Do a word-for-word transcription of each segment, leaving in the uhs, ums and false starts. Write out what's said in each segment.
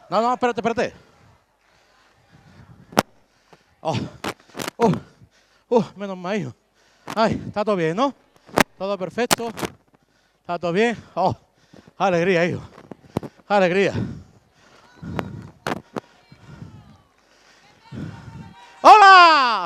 No, no, espérate, espérate. Oh, oh, oh, menos mal, hijo. Ay, está todo bien, ¿no? Todo perfecto. Está todo bien. Oh, alegría, hijo. Alegría. ¡Hola!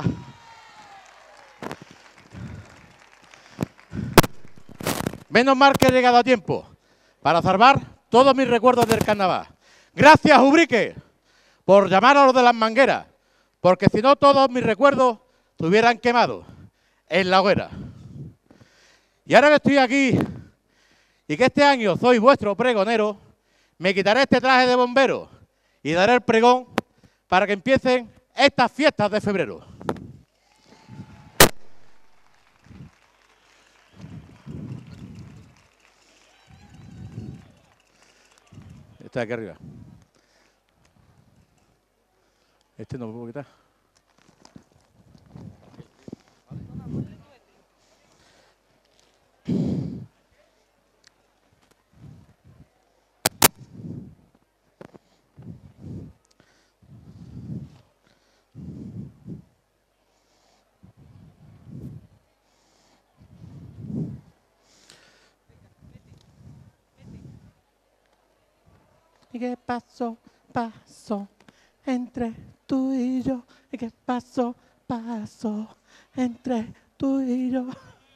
Menos mal que he llegado a tiempo para salvar todos mis recuerdos del carnaval. Gracias, Ubrique, por llamar a los de las mangueras, porque si no todos mis recuerdos se hubieran quemado en la hoguera. Y ahora que estoy aquí y que este año soy vuestro pregonero, me quitaré este traje de bombero y daré el pregón para que empiecen estas fiestas de febrero. Este de aquí arriba. Este no me puedo quitar. ¿Y qué pasó? Pasó entre tú y yo. ¿Y qué pasó? Pasó entre tú y yo.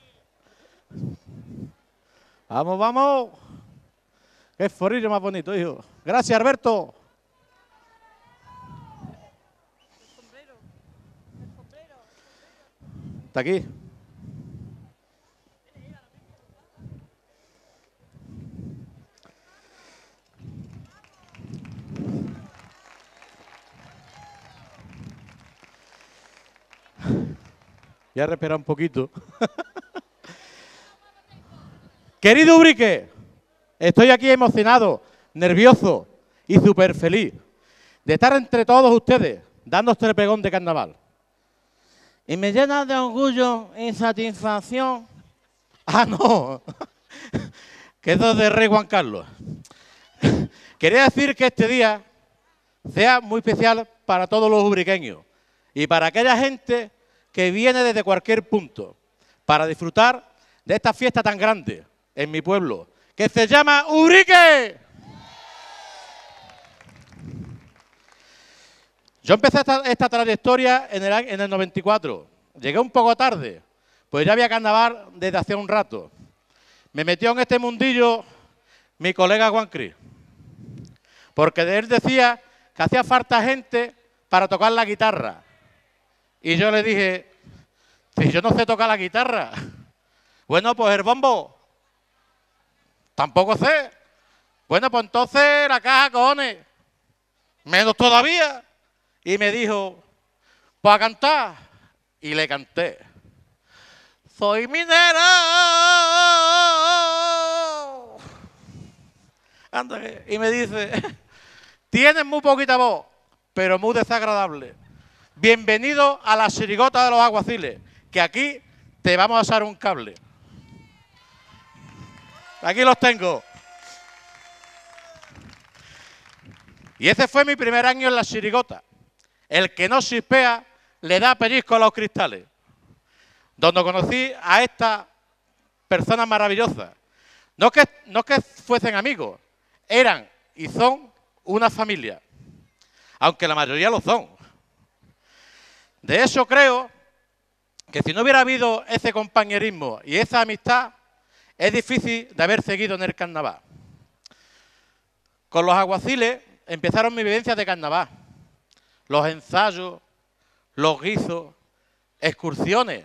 Vamos, vamos. Qué forillo más bonito, hijo. Gracias, Alberto. El sombrero. El sombrero. Está aquí. Ya respira un poquito. Querido Ubrique, estoy aquí emocionado, nervioso y súper feliz de estar entre todos ustedes, dando este pregón de carnaval. Y me llena de orgullo y satisfacción. Ah, no, que eso es de Rey Juan Carlos. Quería decir que este día sea muy especial para todos los ubriqueños y para aquella gente que viene desde cualquier punto para disfrutar de esta fiesta tan grande en mi pueblo, que se llama Ubrique. Yo empecé esta, esta trayectoria en el, en el noventa y cuatro. Llegué un poco tarde, pues ya había carnaval desde hace un rato. Me metió en este mundillo mi colega Juan Cris, porque de él decía que hacía falta gente para tocar la guitarra. Y yo le dije, si yo no sé tocar la guitarra, bueno, pues el bombo, tampoco sé. Bueno, pues entonces la caja, cojones, menos todavía. Y me dijo, pues a cantar. Y le canté. Soy minero. Anda, y me dice, tienes muy poquita voz, pero muy desagradable. Bienvenido a la chirigota de los aguaciles, que aquí te vamos a echar un cable. Aquí los tengo. Y ese fue mi primer año en la chirigota. El que no chispea le da pellizco a los cristales. Donde conocí a estas personas maravillosas. No que, no que fuesen amigos, eran y son una familia. Aunque la mayoría lo son. De hecho, creo que si no hubiera habido ese compañerismo y esa amistad, es difícil de haber seguido en el carnaval. Con los aguaciles empezaron mis vivencias de carnaval. Los ensayos, los guisos, excursiones.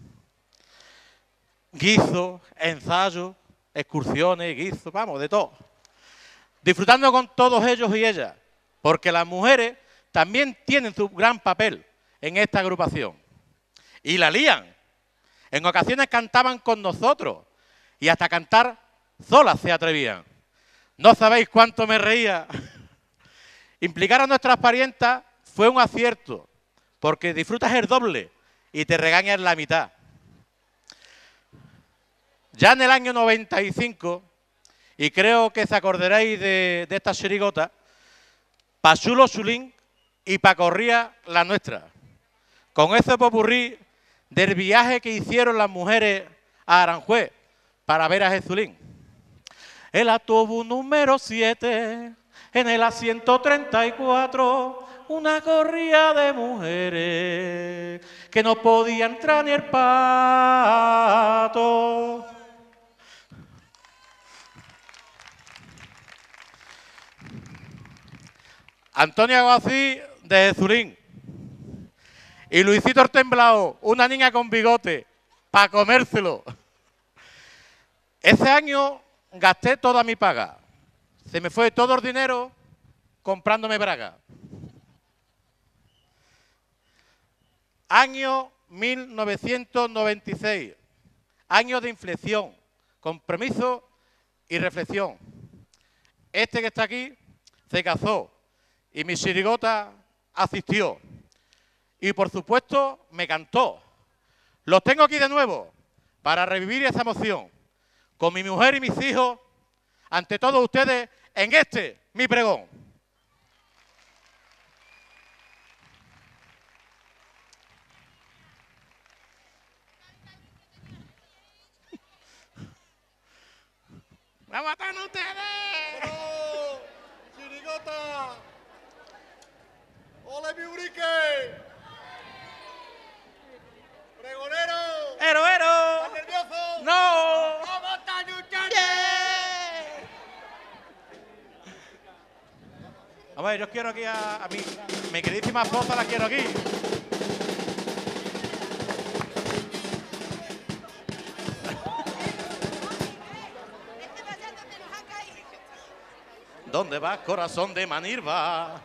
Guisos, ensayos, excursiones, guisos, vamos, de todo. Disfrutando con todos ellos y ellas, porque las mujeres también tienen su gran papel en esta agrupación. Y la lían. En ocasiones cantaban con nosotros y hasta cantar solas se atrevían. No sabéis cuánto me reía. Implicar a nuestras parientas fue un acierto, porque disfrutas el doble y te regañas la mitad. Ya en el año noventa y cinco, y creo que se acordaréis de, de esta chirigota, pa' Chulo Chulín y pa' Corría la nuestra. Con ese popurrí del viaje que hicieron las mujeres a Aranjuez para ver a Jesulín. El autobús número siete, en el asiento treinta y cuatro, una corrida de mujeres que no podía entrar ni el pato. Antonio Aguací de Jesulín. Y Luisito el Temblao, una niña con bigote, para comérselo. Ese año gasté toda mi paga. Se me fue todo el dinero comprándome braga. Año mil novecientos noventa y seis. Año de inflexión, compromiso y reflexión. Este que está aquí se casó y mi chirigota asistió. Y por supuesto me cantó. Los tengo aquí de nuevo para revivir esa emoción. Con mi mujer y mis hijos, ante todos ustedes, en este, mi pregón. ¡Vamos a estar ustedes! ¡No! ¡Chirigota! ¡Ole mi urique! ¡Pregonero! ¡Ero, ero! ¿Estás nervioso? ¡No! ¡Vamos a estar ustedes! A ver, yo quiero aquí a, a mi, mi queridísima esposa, la quiero aquí. ¿Dónde vas, corazón de Manirva?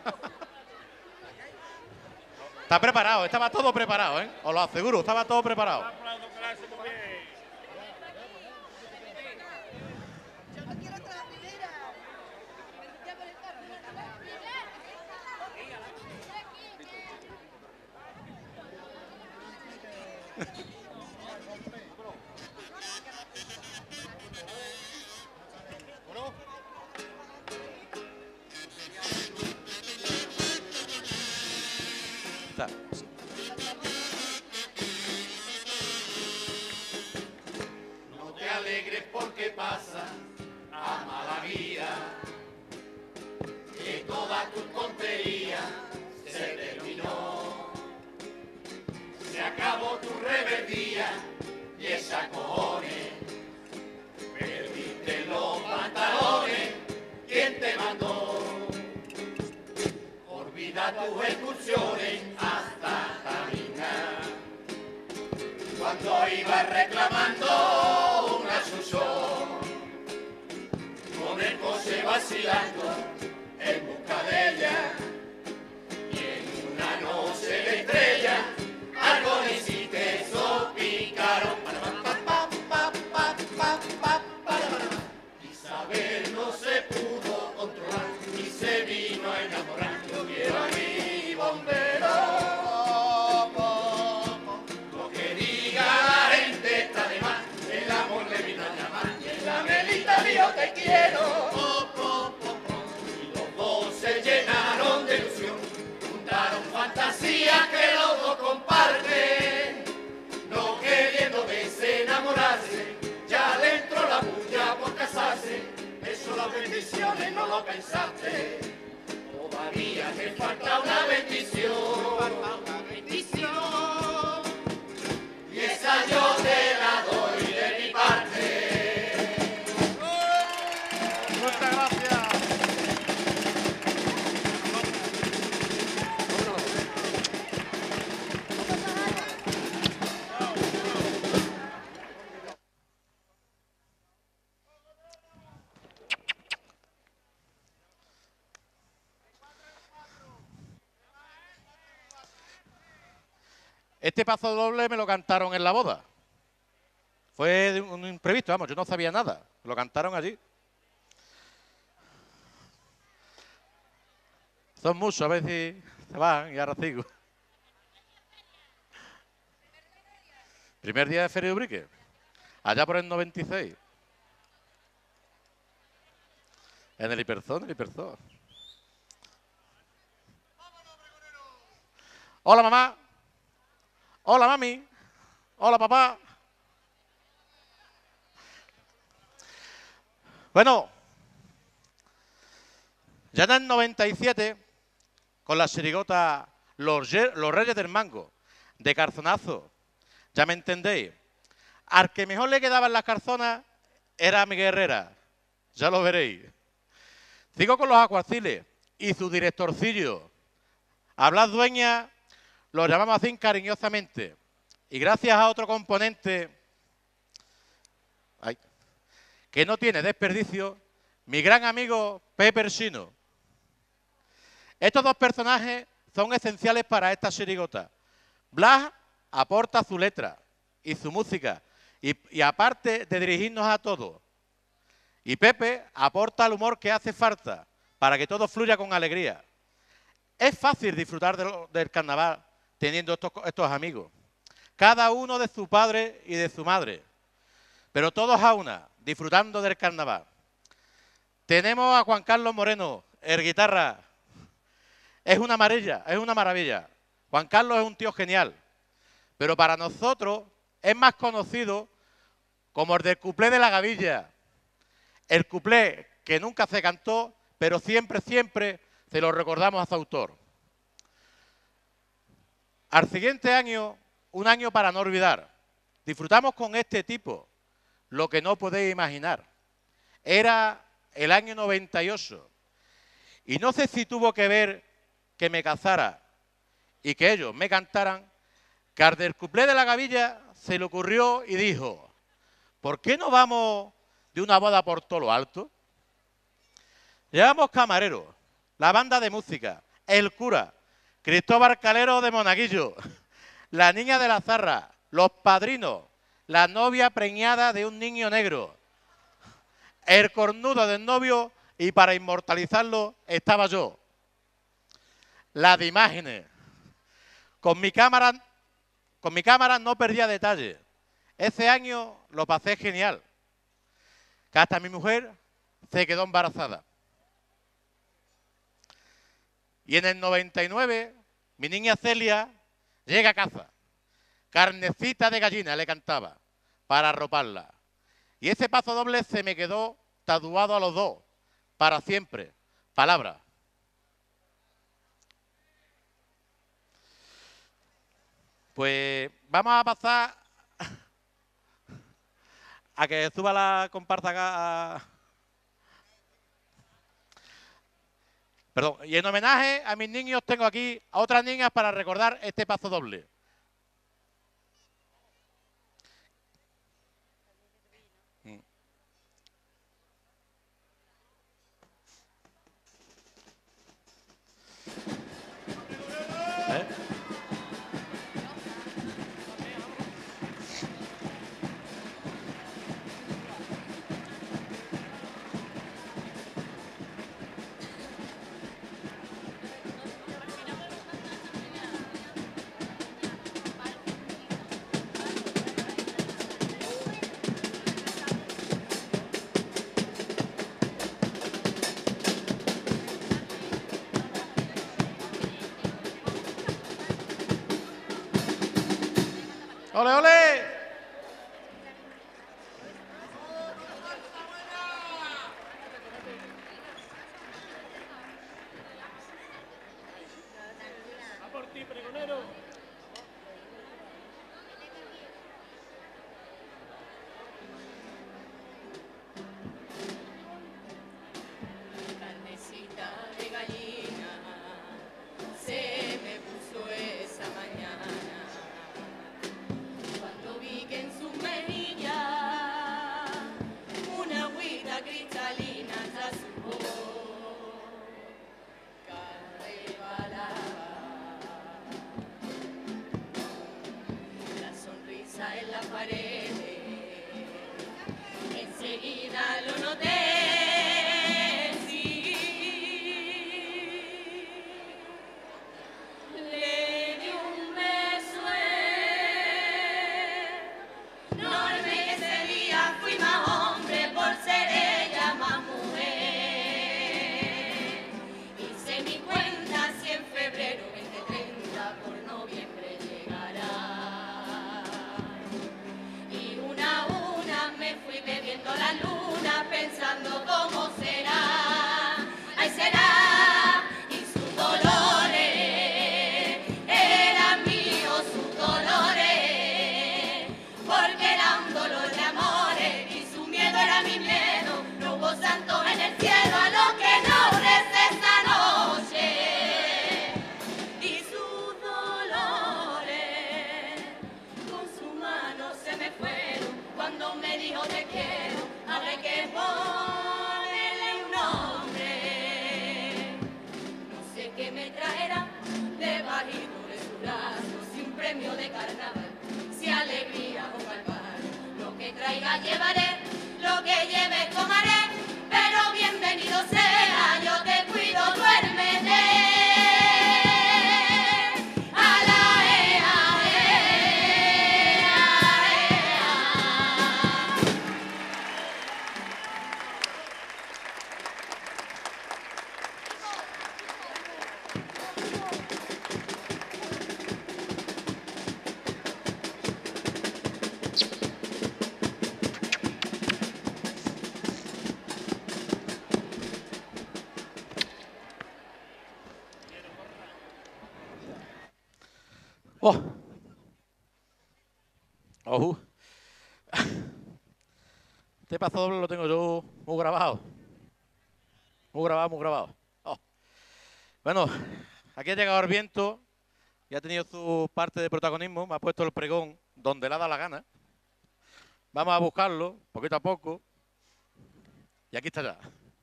Está preparado, estaba todo preparado, ¿eh? Os lo aseguro, estaba todo preparado. Yo no quiero otra primera. Ya por el carro. Está. No te alegres porque pasa a mala vida, que toda tu tontería se terminó. Se acabó tu rebeldía y esa cojones. Perdiste los pantalones, ¿quién te mandó? Olvida tus excursiones hasta caminar. Cuando ibas reclamando una sución, con el coche vacilando en busca de ella, y en una noche de estrella, algo le hiciste, eso picaron. Isabel no se pudo controlar y se vino a enamorar. Yo quiero a mi bombero. Lo que diga la gente está de más. El amor le vino a llamar. Y en la melita dijo te quiero. Y los dos se llenaron de ilusión. Juntaron fantasías que los dos comparten. No queriendo desenamorarse. Ya dentro la bulla por casarse. Eso las bendiciones no lo pensaste. Todavía te falta una bendición. Una bendición. Y esa yo te la doy de mi parte. Muchas gracias. Este paso doble me lo cantaron en la boda. Fue de un imprevisto, vamos, yo no sabía nada. Lo cantaron allí. Son muchos, a ver si se van y ahora sigo. Primer día de Feria de Ubrique. Allá por el noventa y seis. En el Hiperzón, el Hiperzón. Hola mamá. Hola mami. Hola papá. Bueno, ya en el noventa y siete, con la chirigota Los, Los Reyes del Mango, de Carzonazo, ya me entendéis, al que mejor le quedaban las carzonas era Miguel Herrera, ya lo veréis. Sigo con los aguaciles y su directorcillo. A Blas Dueña lo llamamos así cariñosamente. Y gracias a otro componente ay, que no tiene desperdicio, mi gran amigo Pepe Sino. Estos dos personajes son esenciales para esta chirigota. Blas aporta su letra y su música, y, y aparte de dirigirnos a todos. Y Pepe aporta el humor que hace falta para que todo fluya con alegría. Es fácil disfrutar de lo, del carnaval teniendo estos, estos amigos, cada uno de su padre y de su madre, pero todos a una, disfrutando del carnaval. Tenemos a Juan Carlos Moreno, el guitarra. Es una maravilla, es una maravilla. Juan Carlos es un tío genial, pero para nosotros es más conocido como el del cuplé de la gavilla. El cuplé que nunca se cantó, pero siempre, siempre se lo recordamos a su autor. Al siguiente año, un año para no olvidar, disfrutamos con este tipo, lo que no podéis imaginar. Era el año noventa y ocho, y no sé si tuvo que ver que me casara y que ellos me cantaran, que al del cuplé de la gavilla se le ocurrió y dijo, ¿por qué no vamos de una boda por todo lo alto? Llevamos camareros, la banda de música, el cura, Cristóbal Calero de Monaguillo, la niña de la Zarra, los padrinos, la novia preñada de un niño negro, el cornudo del novio y para inmortalizarlo estaba yo. Las de imágenes. Con mi cámara, con mi cámara no perdía detalle. Ese año lo pasé genial, que hasta mi mujer se quedó embarazada. Y en el noventa y nueve, mi niña Celia llega a casa. Carnecita de gallina le cantaba para arroparla. Y ese paso doble se me quedó tatuado a los dos, para siempre. Palabra. Pues vamos a pasar a que suba la comparsa acá. Perdón, y en homenaje a mis niños tengo aquí a otras niñas para recordar este paso doble. ¿Eh? ¡Ole, ole! ¡A por ti, pregonero! Carnecita de gallina se me puso esa mañana. pensando cómo será, ay será, y sus dolores, eran míos sus dolores, porque era un dolor de amores, y su miedo era mi miedo, no hubo santos en el cielo a lo que no recé esta noche, y sus dolores, con su mano se me fueron, cuando me dijo te quiero, habré que ponerle un nombre. No sé qué me traerá debajito de su brazo, si un premio de carnaval, si alegría o calvario. Lo que traiga llevaré, lo que lleve tomaré, pero bienvenido sea, yo te cuido, duérmete. Oh. Ojú. Este paso doble lo tengo yo muy grabado. Muy grabado, muy grabado. Oh. Bueno, aquí ha llegado el viento y ha tenido su parte de protagonismo. Me ha puesto el pregón donde le ha dado la gana. Vamos a buscarlo, poquito a poco. Y aquí está ya.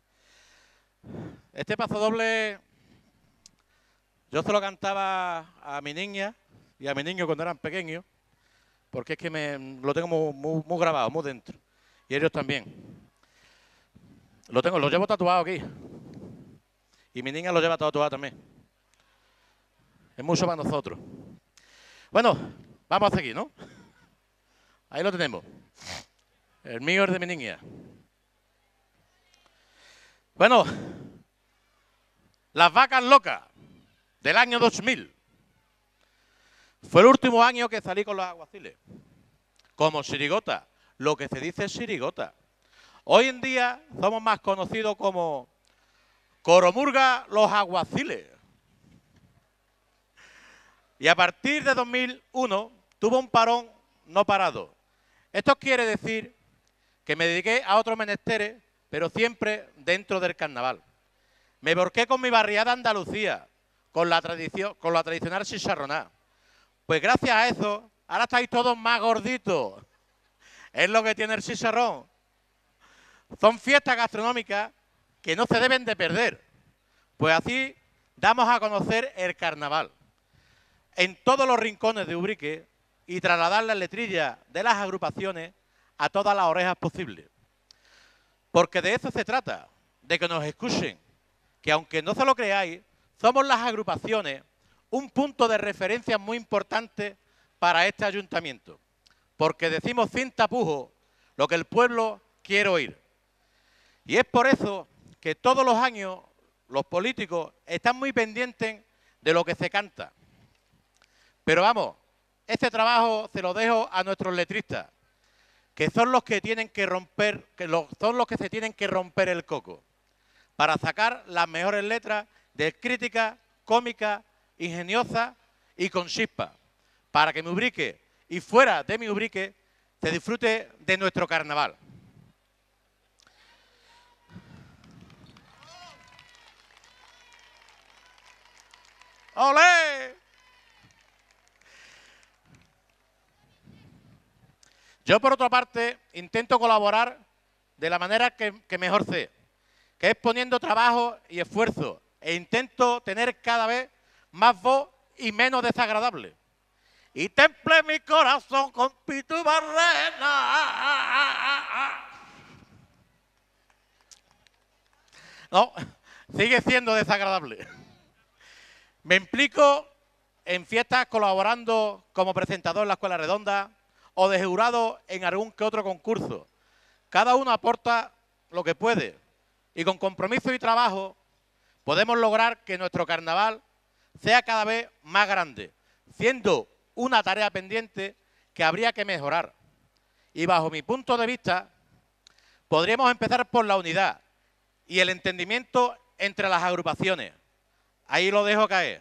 Este paso doble yo se lo cantaba a mi niña y a mi niño cuando eran pequeños, porque es que me, lo tengo muy, muy, muy grabado, muy dentro. Y ellos también. Lo tengo, lo llevo tatuado aquí. Y mi niña lo lleva tatuado también. Es mucho para nosotros. Bueno, vamos a seguir, ¿no? Ahí lo tenemos. El mío es de mi niña. Bueno, Las Vacas Locas, del año dos mil. Fue el último año que salí con los aguaciles. Como chirigota, lo que se dice es chirigota. Hoy en día somos más conocidos como Coromurga los Aguaciles. Y a partir de dos mil uno tuvo un parón no parado. Esto quiere decir que me dediqué a otros menesteres, pero siempre dentro del carnaval. Me volqué con mi barriada Andalucía, con la, tradición, con la tradicional chicharroná. Pues gracias a eso, ahora estáis todos más gorditos. Es lo que tiene el chicharrón. Son fiestas gastronómicas que no se deben de perder. Pues así damos a conocer el carnaval en todos los rincones de Ubrique y trasladar las letrillas de las agrupaciones a todas las orejas posibles. Porque de eso se trata, de que nos escuchen, que aunque no se lo creáis, somos las agrupaciones un punto de referencia muy importante para este ayuntamiento. Porque decimos sin tapujos lo que el pueblo quiere oír. Y es por eso que todos los años los políticos están muy pendientes de lo que se canta. Pero vamos, este trabajo se lo dejo a nuestros letristas, que son los que tienen que romper, que lo, son los que se tienen que romper el coco, para sacar las mejores letras de crítica, cómica, ingeniosa y con chispa, para que mi Ubrique y fuera de mi Ubrique se disfrute de nuestro carnaval. ¡Olé! Yo, por otra parte, intento colaborar de la manera que, que mejor sé, que es poniendo trabajo y esfuerzo, e intento tener cada vez más voz y menos desagradable. Y temple mi corazón con Pitu Barrena. No, sigue siendo desagradable. Me implico en fiestas colaborando como presentador en la Escuela Redonda o de jurado en algún que otro concurso. Cada uno aporta lo que puede y con compromiso y trabajo podemos lograr que nuestro carnaval sea cada vez más grande, siendo una tarea pendiente que habría que mejorar. Y bajo mi punto de vista, podríamos empezar por la unidad y el entendimiento entre las agrupaciones. Ahí lo dejo caer.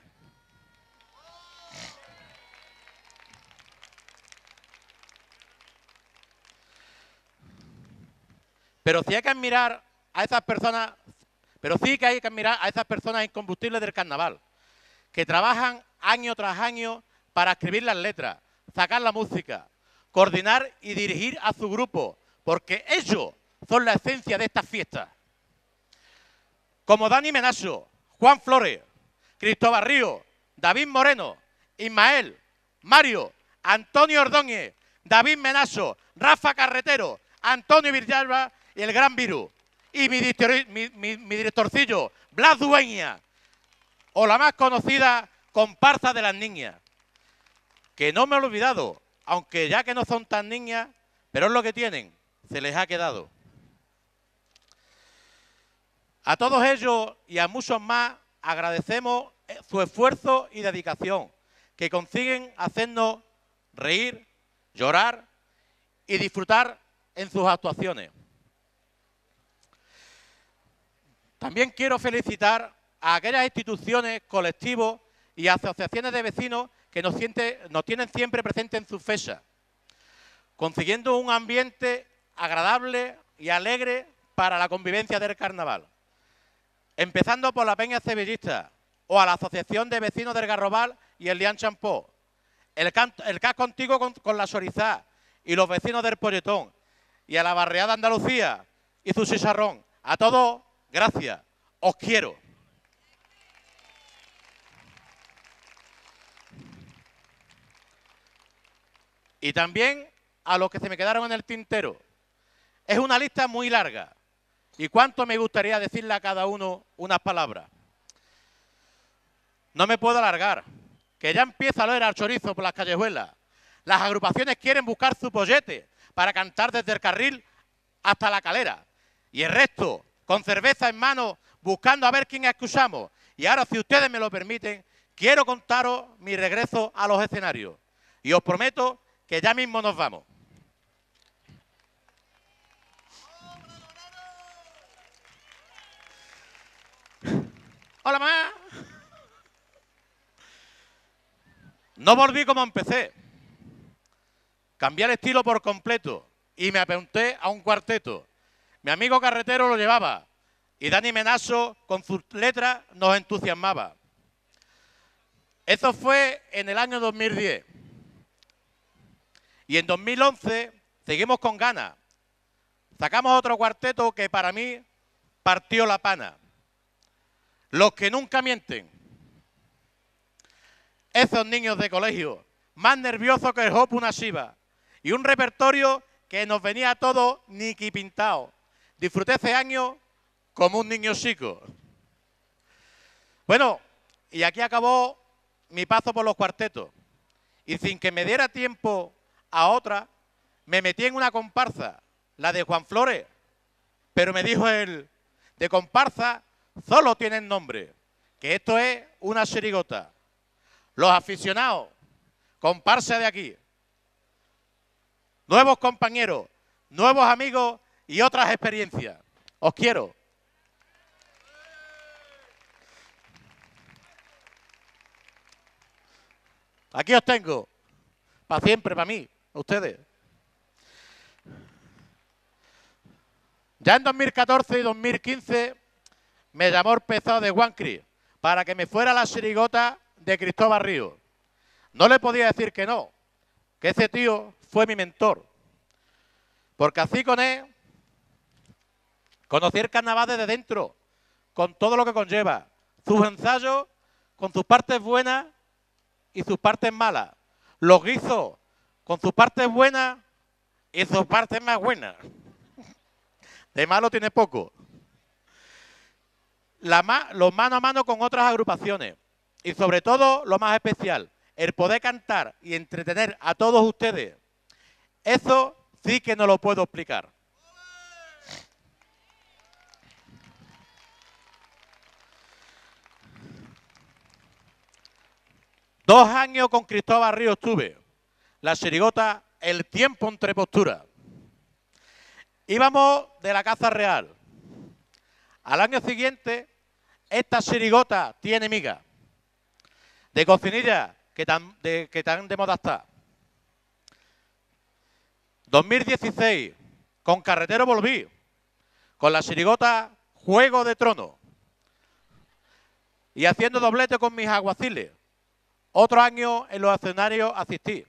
Pero sí hay que admirar a esas personas, pero sí que hay que admirar a esas personas incombustibles del carnaval, que trabajan año tras año para escribir las letras, sacar la música, coordinar y dirigir a su grupo, porque ellos son la esencia de estas fiestas. Como Dani Menaso, Juan Flores, Cristóbal Río, David Moreno, Ismael, Mario, Antonio Ordóñez, David Menaso, Rafa Carretero, Antonio Villalba y el Gran Virus. Y mi, director, mi, mi, mi directorcillo, Blas Dueña, o la más conocida comparsa de las niñas, que no me he olvidado, aunque ya que no son tan niñas, pero es lo que tienen, se les ha quedado. A todos ellos y a muchos más agradecemos su esfuerzo y dedicación, que consiguen hacernos reír, llorar y disfrutar en sus actuaciones. También quiero felicitar a aquellas instituciones, colectivos y asociaciones de vecinos que nos, siente, nos tienen siempre presentes en sus fechas, consiguiendo un ambiente agradable y alegre para la convivencia del carnaval. Empezando por la Peña Sevillista o a la Asociación de Vecinos del Garrobal y el Lian Champó, el, el C A S Contigo con, con la Sorizá y los vecinos del Polletón, y a la Barriada Andalucía y su chicharrón. A todos, gracias. Os quiero. Y también a los que se me quedaron en el tintero. Es una lista muy larga. ¿Y cuánto me gustaría decirle a cada uno unas palabras? No me puedo alargar, que ya empieza a oler al chorizo por las callejuelas. Las agrupaciones quieren buscar su pollete para cantar desde el carril hasta la calera. Y el resto, con cerveza en mano, buscando a ver quién escuchamos. Y ahora, si ustedes me lo permiten, quiero contaros mi regreso a los escenarios. Y os prometo que ya mismo nos vamos. Hola, mamá. No volví como empecé. Cambié el estilo por completo y me apunté a un cuarteto. Mi amigo Carretero lo llevaba y Dani Menaso con sus letras nos entusiasmaba. Eso fue en el año dos mil diez. Y en dos mil once seguimos con ganas. Sacamos otro cuarteto que para mí partió la pana. Los que nunca mienten. Esos niños de colegio, más nerviosos que el hopo una shiva. Y un repertorio que nos venía a todos niqui pintado. Disfruté ese año como un niño chico. Bueno, y aquí acabó mi paso por los cuartetos. Y sin que me diera tiempo a otra, me metí en una comparsa, la de Juan Flores. Pero me dijo él, de comparsa solo tienen nombre, que esto es una chirigota. Los aficionados, comparsa de aquí. Nuevos compañeros, nuevos amigos y otras experiencias. Os quiero. Aquí os tengo, para siempre, para mí, ustedes. Ya en dos mil catorce y dos mil quince me llamó el pesado de Huancri para que me fuera a la chirigota de Cristóbal Río. No le podía decir que no, que ese tío fue mi mentor. Porque así con él conocí el carnaval desde dentro, con todo lo que conlleva. Sus ensayos, con sus partes buenas y sus partes malas. Los guisos, con sus partes buenas y sus partes más buenas. De malo tiene poco. La ma los mano a mano con otras agrupaciones. Y sobre todo, lo más especial, el poder cantar y entretener a todos ustedes. Eso sí que no lo puedo explicar. Dos años con Cristóbal Río estuve. La chirigota El tiempo entre posturas. Íbamos de la caza real. Al año siguiente, esta chirigota tiene miga. De cocinilla, que tan de, que tan de moda está. dos mil dieciséis, con Carretero volví. Con la chirigota Juego de Tronos. Y haciendo doblete con mis aguaciles. Otro año en los escenarios asistí.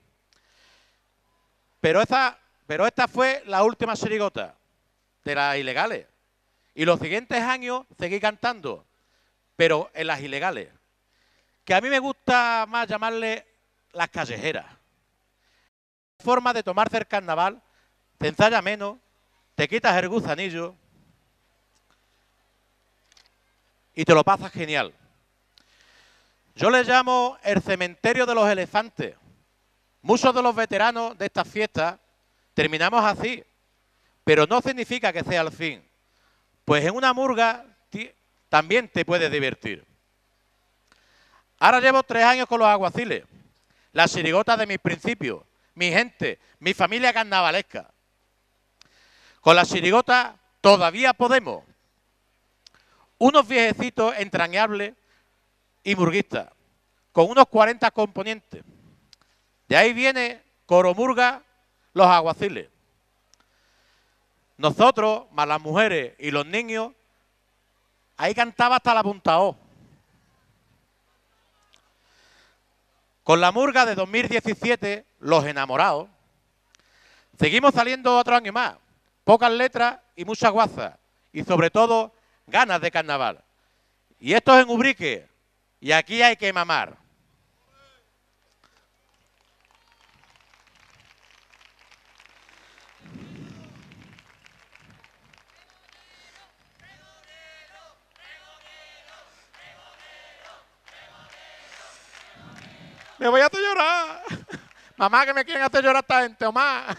Pero esa, pero esta fue la última chirigota de las ilegales. Y los siguientes años seguí cantando, pero en las ilegales. Que a mí me gusta más llamarle las callejeras. Forma de tomarse el carnaval, te ensaya menos, te quitas el gusanillo y te lo pasas genial. Yo le llamo el cementerio de los elefantes. Muchos de los veteranos de estas fiestas terminamos así, pero no significa que sea el fin. Pues en una murga también te puedes divertir. Ahora llevo tres años con los aguaciles, las chirigotas de mis principios, mi gente, mi familia carnavalesca. Con las chirigotas todavía podemos. Unos viejecitos entrañables y murguistas, con unos cuarenta componentes. De ahí viene Coromurga, los aguaciles. Nosotros, más las mujeres y los niños, ahí cantaba hasta la punta O. Con la murga de dos mil diecisiete, Los Enamorados, seguimos saliendo otro año más. Pocas letras y muchas guazas. Y sobre todo, ganas de carnaval. Y esto es en Ubrique. Y aquí hay que mamar. Me voy a hacer llorar. Mamá, que me quieren hacer llorar esta gente, mamá.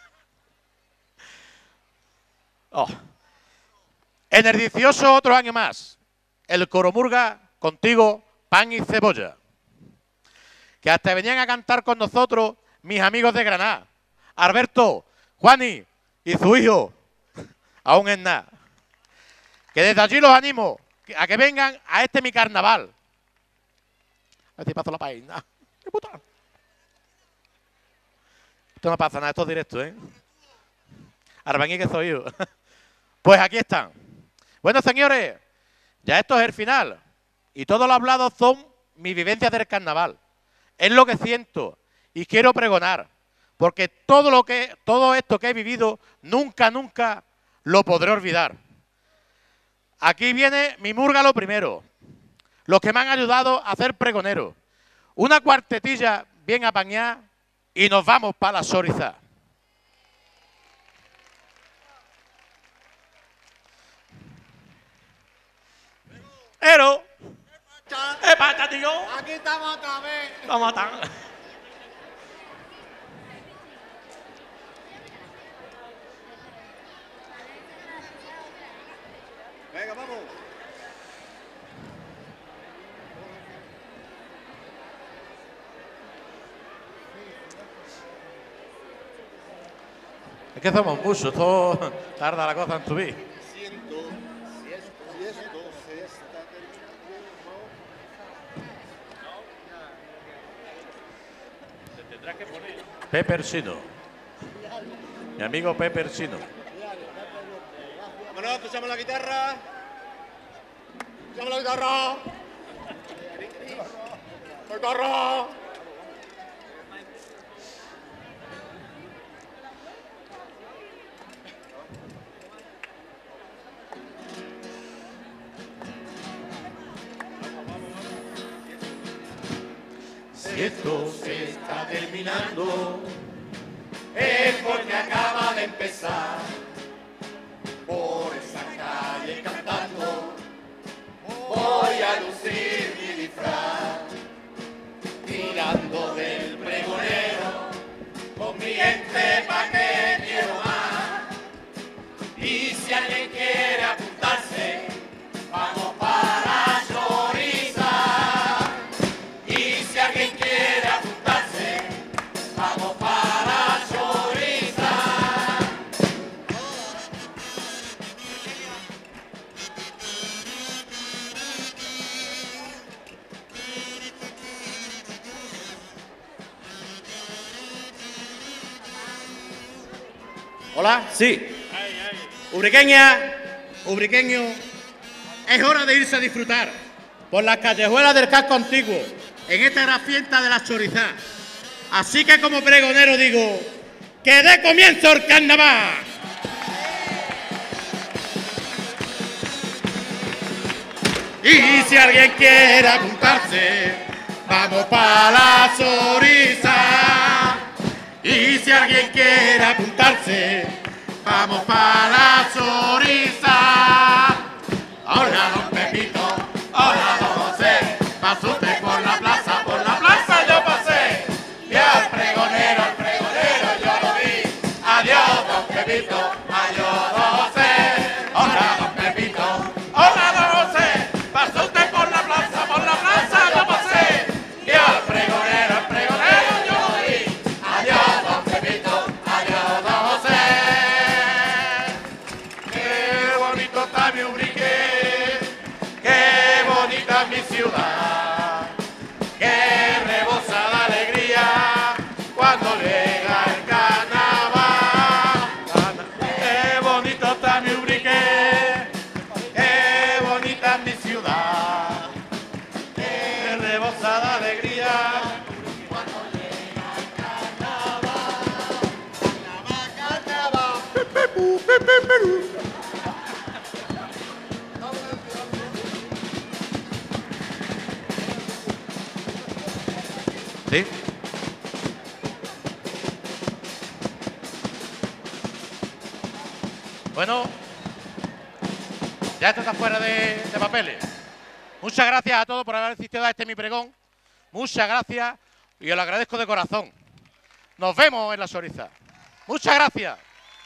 Oh. En el dieciocho, otro año más. El Coromurga, contigo, pan y cebolla. Que hasta venían a cantar con nosotros mis amigos de Granada. Alberto, Juani y su hijo. Aún es nada. Que desde allí los animo a que vengan a este mi carnaval. A ver si paso la página. ¡Qué puta! Esto no pasa nada, esto es directo, ¿eh? Arbañí que soy yo. Pues aquí están. Bueno, señores, ya esto es el final. Y todo lo hablado son mis vivencias del carnaval. Es lo que siento y quiero pregonar. Porque todo, lo que, todo esto que he vivido, nunca, nunca lo podré olvidar. Aquí viene mi murga lo primero. Los que me han ayudado a ser pregonero. Una cuartetilla bien apañada y nos vamos para la Soriza. Pero, ¿qué pasa, tío? Aquí estamos otra vez. ¿Cómo están? Venga, vamos. Es que somos muchos, todo tarda la cosa en subir. Siento, si esto, si esto se está Te tendrás que poner. Pepper Chino. Mi amigo Pepper Chino. Vámonos, escuchamos la guitarra. Escuchamos la guitarra. Guitarra. Si esto se está terminando, es porque acaba de empezar. Por esa calle cantando, voy a lucir mi disfraz, tirando del pregonero, con mi gente pa' que quiero más. Y si alguien quiere apuntarse, vamos para Choriza. Y si alguien quiere apuntarse, vamos para Choriza. ¿Hola? Sí. Ubriqueña, ubriqueño, es hora de irse a disfrutar por las callejuelas del casco antiguo, en esta gran fiesta de la Chorizá. Así que como pregonero digo, ¡que dé comienzo el carnaval! Y si alguien quiere apuntarse, vamos para la Chorizá. Y si alguien quiere apuntarse, vamos para la Chorizá. Hola, don Pepito, hola, don José, pasó usted por la plaza, por la plaza yo pasé. Y al pregonero, al pregonero yo lo vi. Adiós, don Pepito, adiós, don José. Hola, don Pepito, hola, don José, pasó usted por la plaza, por la plaza yo pasé. Y al pregonero, al pregonero yo lo vi. Adiós, don Pepito, adiós, don José. Qué bonito está mi Ubrique, qué bonita es mi ciudad, qué rebosa de alegría cuando llega el carnaval. Qué bonito está mi Ubrique, qué bonita es mi ciudad, qué rebosa de alegría cuando llega el carnaval. Carnaval, carnaval. ¿Sí? Bueno, ya esto está fuera de, de papeles. Muchas gracias a todos por haber asistido a este mi pregón. Muchas gracias y os lo agradezco de corazón. Nos vemos en la Chorizá. Muchas gracias.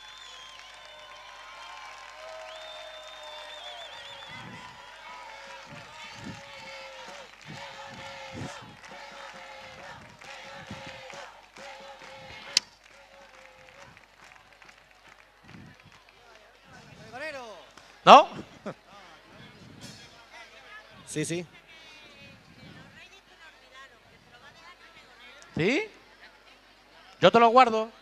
¿No? Sí, sí. ¿Sí? Yo te lo guardo.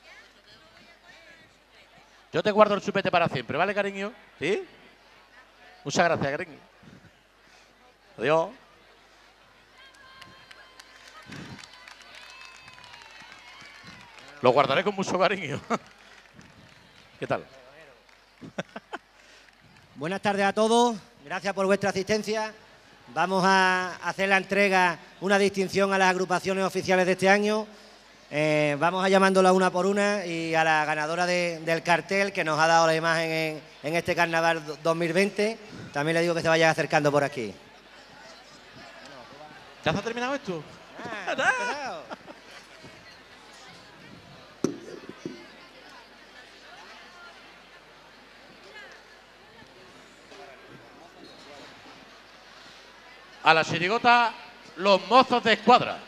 Yo te guardo el chupete para siempre, ¿vale, cariño? ¿Sí? Muchas gracias, cariño. Adiós. Lo guardaré con mucho cariño. ¿Qué tal? Buenas tardes a todos, gracias por vuestra asistencia. Vamos a hacer la entrega, una distinción a las agrupaciones oficiales de este año. Eh, vamos a llamándola una por una y a la ganadora de, del cartel que nos ha dado la imagen en, en este Carnaval dos mil veinte. También le digo que se vaya acercando por aquí. ¿Ya se ha terminado esto? Ah, A la chirigota, los mozos de escuadra.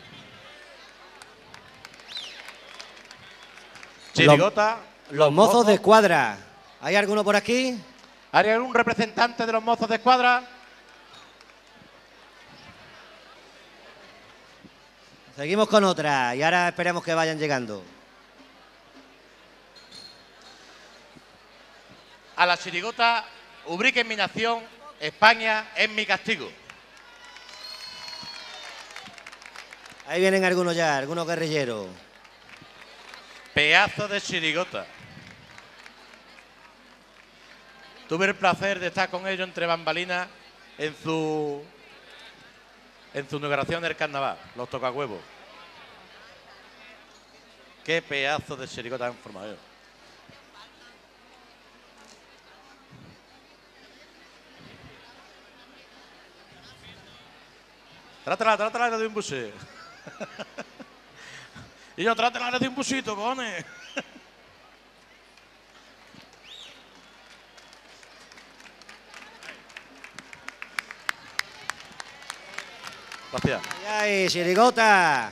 Chirigota, los, los mozos de escuadra. ¿Hay alguno por aquí? ¿Hay algún representante de los mozos de escuadra? Seguimos con otra y ahora esperemos que vayan llegando. A la chirigota, Ubrique es mi nación, España es mi castigo. Ahí vienen algunos ya, algunos guerrilleros. Pedazo de chirigota. Tuve el placer de estar con ellos entre bambalinas en su en su inauguración del carnaval, los tocahuevos. Qué pedazo de chirigota han formado ellos. Trátala, trátala de un buche. Y yo, trátala de un busito, cojones. Gracias. ¡Ay, chirigota!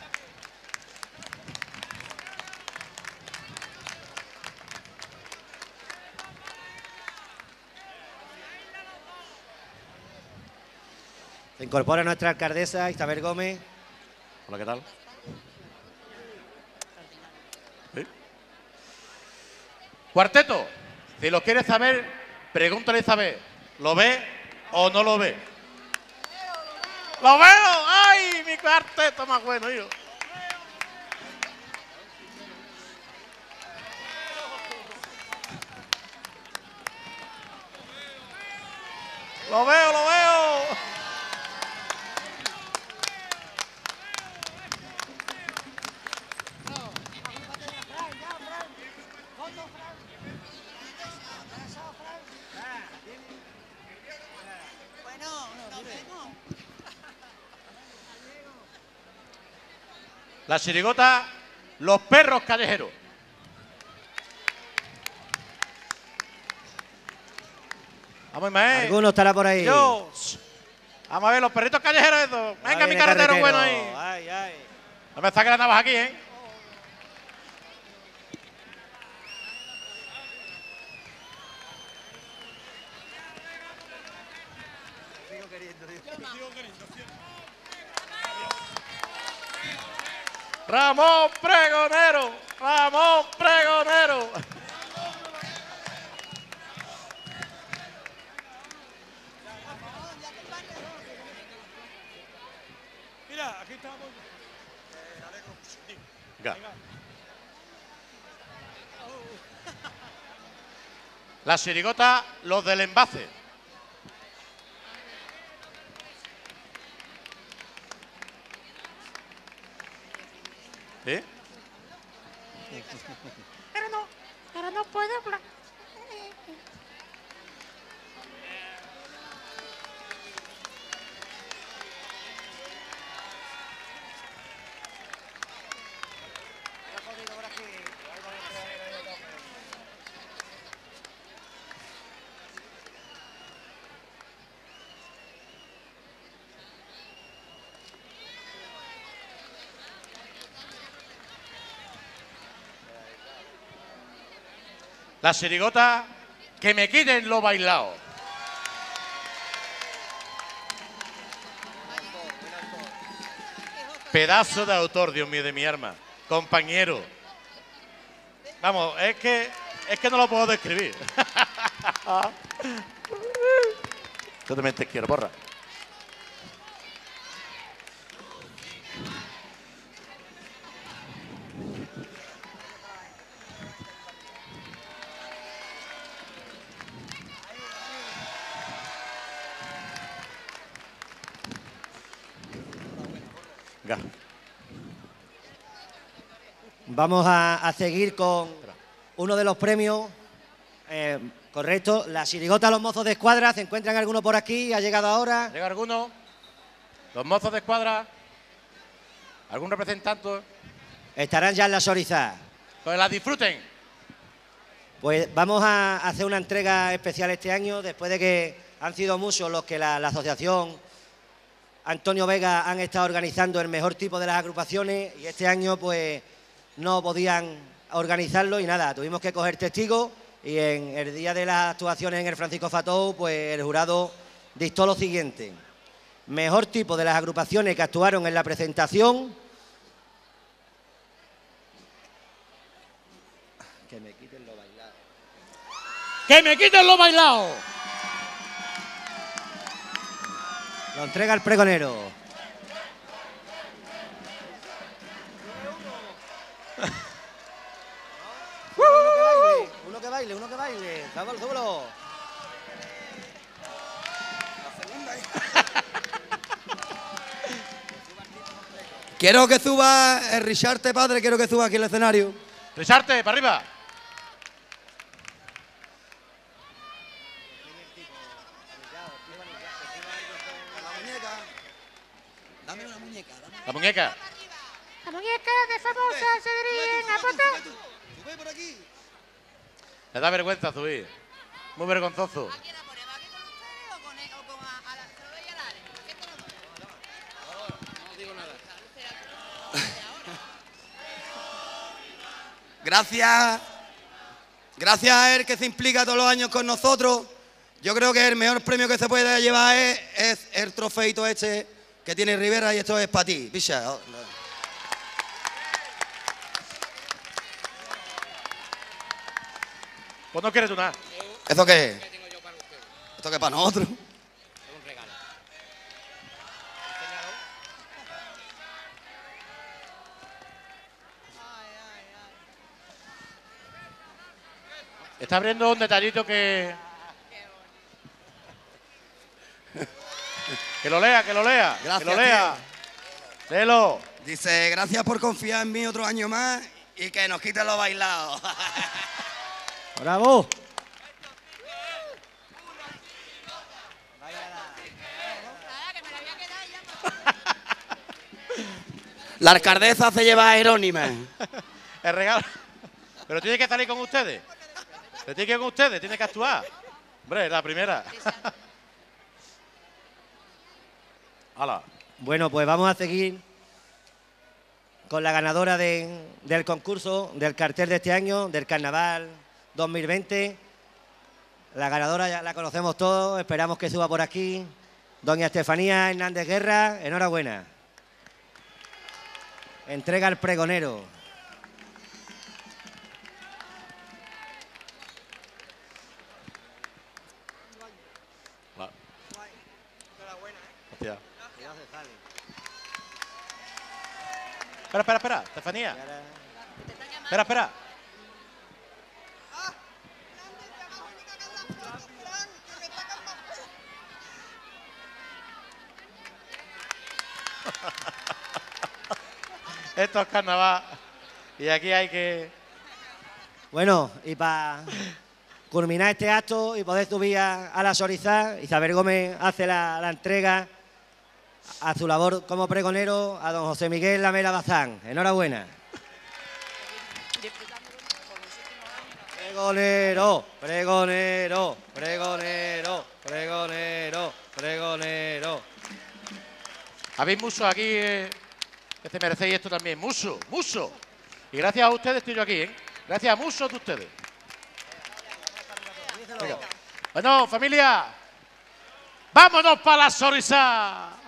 Se incorpora nuestra alcaldesa Isabel Gómez. Hola, ¿qué tal? ¿Sí? Cuarteto, si lo quieres saber, pregúntale a Isabel. ¿Lo ve o no lo ve? ¡Lo veo! ¡Ay, mi cuarteto más bueno, hijo! ¡Lo veo, lo veo! La chirigota, los perros callejeros. Vamos, Ismael. Alguno estará por ahí. Yo. Vamos a ver los perritos callejeros esos. Venga, Ahí mi viene carretero bueno ahí. Ay, ay. No me saques la navaja aquí, ¿eh? Ramón Pregonero, Ramón Pregonero. Mira, aquí estamos. Venga. La chirigota, los del envase. ¿Sí? Pero no, pero no puedo hablar. La chirigota, que me quiten lo bailado. Pedazo de autor, Dios mío, de mi arma. Compañero. Vamos, es que, es que no lo puedo describir. Yo también te quiero, porra. Venga. Vamos a, a seguir con uno de los premios. Eh, correcto, la chirigota Los Mozos de Escuadra. ¿Se encuentran alguno por aquí? ¿Ha llegado ahora? ¿Llega alguno? ¿Los mozos de escuadra? ¿Algún representante? Estarán ya en la Sorizá. Pues la disfruten. Pues vamos a hacer una entrega especial este año, después de que han sido muchos los que la, la asociación Antonio Vega han estado organizando el mejor tipo de las agrupaciones, y este año pues no podían organizarlo y nada, tuvimos que coger testigos, y en el día de las actuaciones en el Francisco Fatou, pues el jurado dictó lo siguiente: mejor tipo de las agrupaciones que actuaron en la presentación. Que me quiten lo bailado. ¡Que me quiten lo bailado! Lo entrega el pregonero. Uno que baile, uno que baile. Súbelo, súbelo. Quiero que suba el Richarte, padre, quiero que suba aquí al escenario. Richarte, para arriba. Dame una muñeca, dame. La muñeca. La muñeca de famosa se dirigen a Potá. Sube por aquí. Le da vergüenza subir. Muy vergonzoso. ¿A quién la ponemos? ¿Aquí con ustedes o con, o con a, a la, se lo doy a la Ale? ¿Qué te lo doy? No digo nada. Gracias. Gracias a él que se implica todos los años con nosotros. Yo creo que el mejor premio que se puede llevar es, es el trofeito este que tiene Rivera, y esto es para ti, picha. Pues no quieres tú nada. ¿Eso qué es? ¿Esto qué es para nosotros? Está abriendo un detallito que... Que lo lea, que lo lea. Gracias, que lo lea. Léelo. Dice, gracias por confiar en mí otro año más y que nos quiten los bailados. ¡Bravo! Nada, que me la voy a quedar ya. La alcaldesa se lleva a Jerónima. El regalo. Pero tiene que salir con ustedes. Pero tiene que ir con ustedes, tiene que actuar. Hombre, la primera. Hala. Bueno, pues vamos a seguir con la ganadora de- del concurso, del cartel de este año, del Carnaval dos mil veinte. La ganadora ya la conocemos todos, esperamos que suba por aquí. Doña Estefanía Hernández Guerra, enhorabuena. Entrega al pregonero. Va. Hostia. Espera, espera, espera, Estefanía. Espera, espera. Esto es carnaval. Y aquí hay que... Bueno, y para culminar este acto y poder subir a, a la Sorizá, Isabel Gómez hace la, la entrega a su labor como pregonero a don José Miguel Lamela Bazán. Enhorabuena. Pregonero, pregonero, pregonero, pregonero, pregonero. Habéis mucho aquí eh, que te merecéis esto también. Mucho, mucho. Y gracias a ustedes estoy yo aquí, ¿eh? Gracias a muchos de ustedes. Venga. Bueno, familia, vámonos para la Sorizá.